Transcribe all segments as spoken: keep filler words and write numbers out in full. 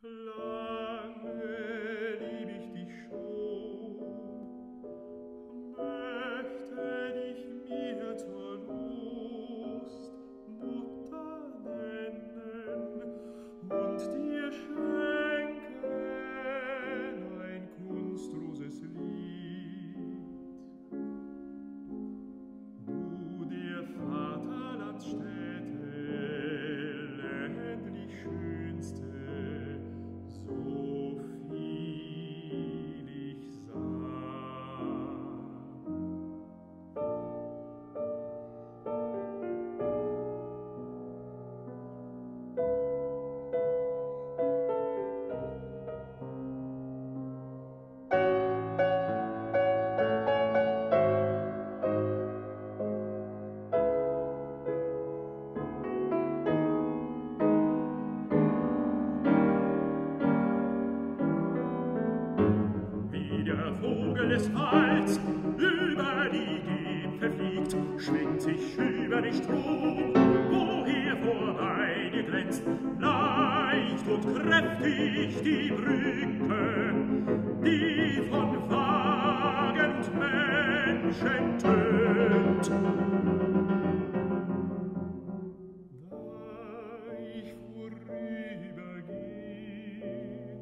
Lange lieb ich dich schon, möchte dich mir zur Lust, Mutter nennen und dir schenken ein kunstloses Lied. Du der Vaterlandsstädte ländlich schönste, so viel ich sah. Wie der Vogel des Walds über die Gipfel fliegt, schwingt sich über den Strom, woher vorbei dir glänzt, leicht und kräftig die Brücke, die von Wagen und Menschen tönt. Da ich vorüberging,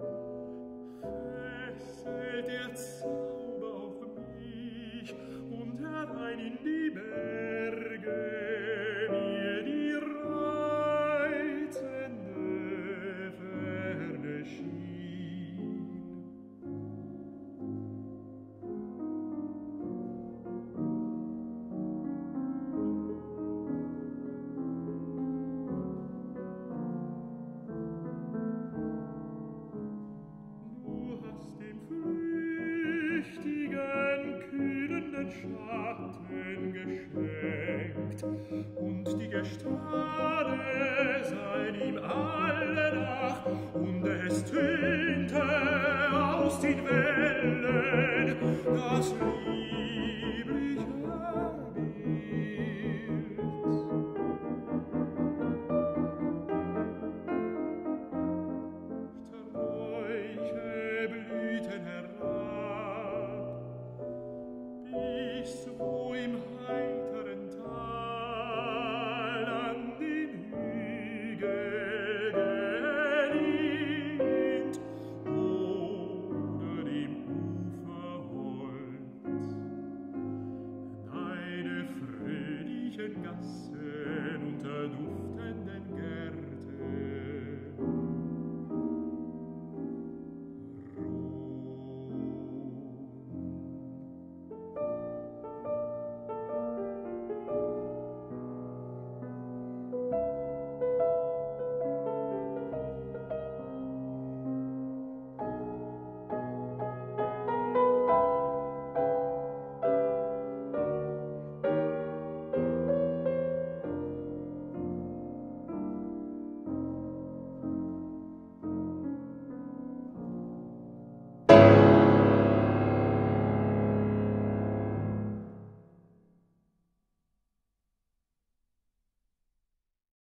fesselt der Zauber auf mich und herein in die Berge mir die reizende Ferne schien. Du hast dem flüchtigen, kühlenden Schatten geschenkt, und die Gestade seien ihm alle nach, und es tönte aus den Wellen das liebliche